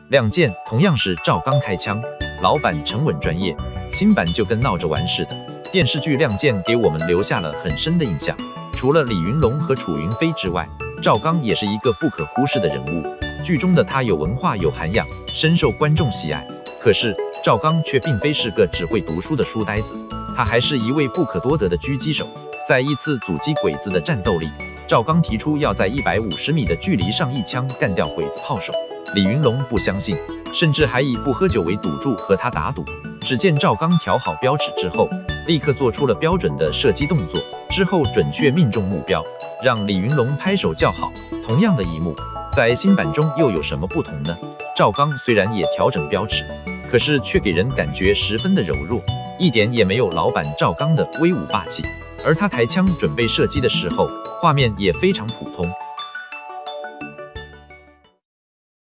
亮剑同样是赵刚开枪，老版沉稳专业，新版就跟闹着玩似的。电视剧《亮剑》给我们留下了很深的印象，除了李云龙和楚云飞之外，赵刚也是一个不可忽视的人物。剧中的他有文化有涵养，深受观众喜爱。可是赵刚却并非是个只会读书的书呆子，他还是一位不可多得的狙击手。在一次阻击鬼子的战斗里，赵刚提出要在150米的距离上一枪干掉鬼子炮手。李云龙不相信，甚至还以不喝酒为赌注和他打赌。只见赵刚调好标尺之后，立刻做出了标准的射击动作，之后准确命中目标，让李云龙拍手叫好。同样的一幕，在新版中又有什么不同呢？赵刚虽然也调整标尺，可是却给人感觉十分的柔弱，一点也没有老版赵刚的威武霸气。而他抬枪准备射击的时候，画面也非常普通，